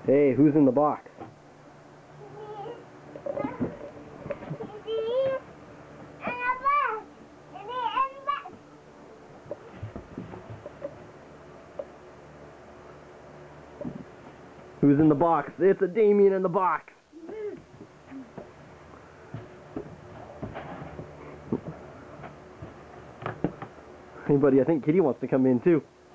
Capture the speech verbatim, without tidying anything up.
Hey, who's in the box? Who's in the box? It's a Damien in the box. Hey buddy, I think Kitty wants to come in too.